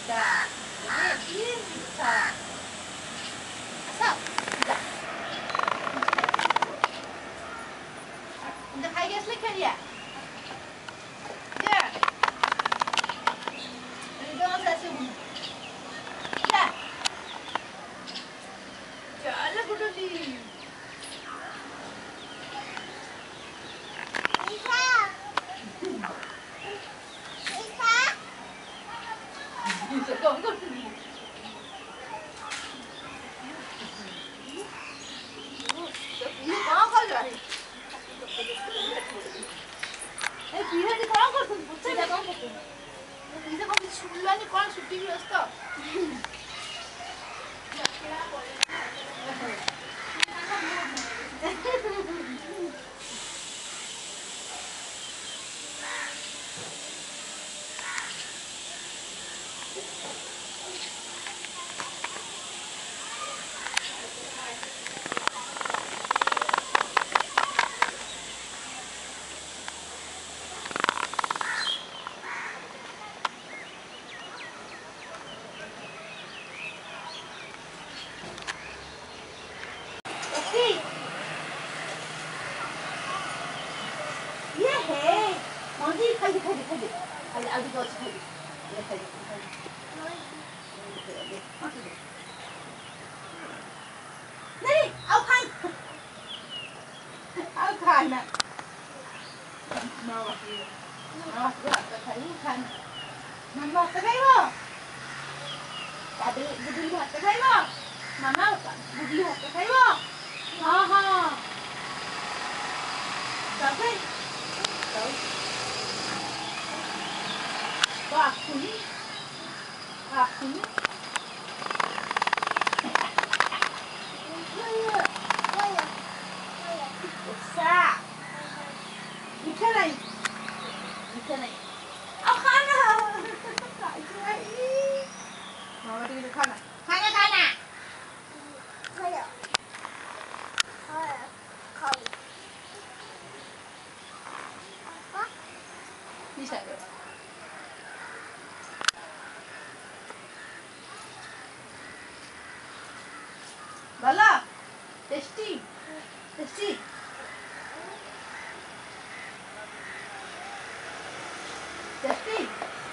자, 이제 자, 서, 이제 가이게 슬리커리야. 자, 이거 사실 자, 잘 부르지. Không có gì. Có rồi. 에 비행기 그런 걸 못해. 내가 먹고. 이제 거기 출라니 ቋ 슈팅이었어. Này, áo khăn. Áo khăn nè. Mau thấy khăn. Mama, cái thấy không? Tadi budi lihat cái thấy không? Mama, budi lihat cái thấy không? Ha. Tapi, tahu. Aku ni. Sa. Ikan này. Áo khăn à? Tại chưa ý. Mama đi được khăn à? Khăn à? Đi chạy được. Bala, tasty. Tasty.